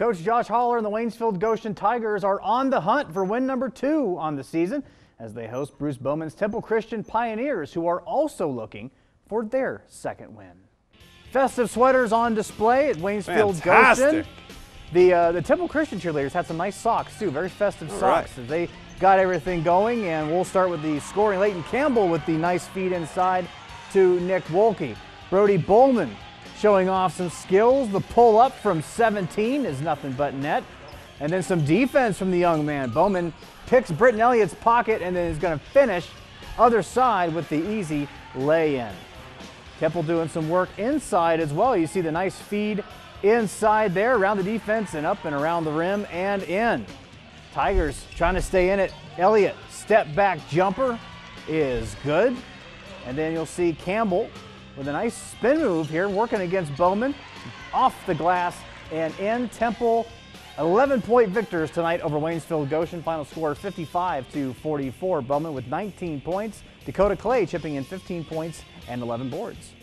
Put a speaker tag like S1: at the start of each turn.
S1: Coach Josh Haller and the Waynesfield Goshen Tigers are on the hunt for win number 2 on the season as they host Bruce Bowman's Temple Christian Pioneers, who are also looking for their second win. Festive sweaters on display at Waynesfield Goshen. The Temple Christian cheerleaders had some nice socks too, very festive socks. Right. They got everything going, and we'll start with the scoring. Leighton Campbell with the nice feed inside to Nick Wolke. Brody Bowman showing off some skills. The pull up from 17 is nothing but net. And then some defense from the young man. Bowman picks Britton Elliott's pocket and then is going to finish other side with the easy lay-in. Temple doing some work inside as well. You see the nice feed inside there around the defense and up and around the rim and in. Tigers trying to stay in it. Elliott step back jumper is good. And then you'll see Campbell with a nice spin move here, working against Bowman, off the glass and in. Temple 11-point victors tonight over Waynesfield Goshen. Final score 55-44. Bowman with 19 points. Dakota Clay chipping in 15 points and 11 boards.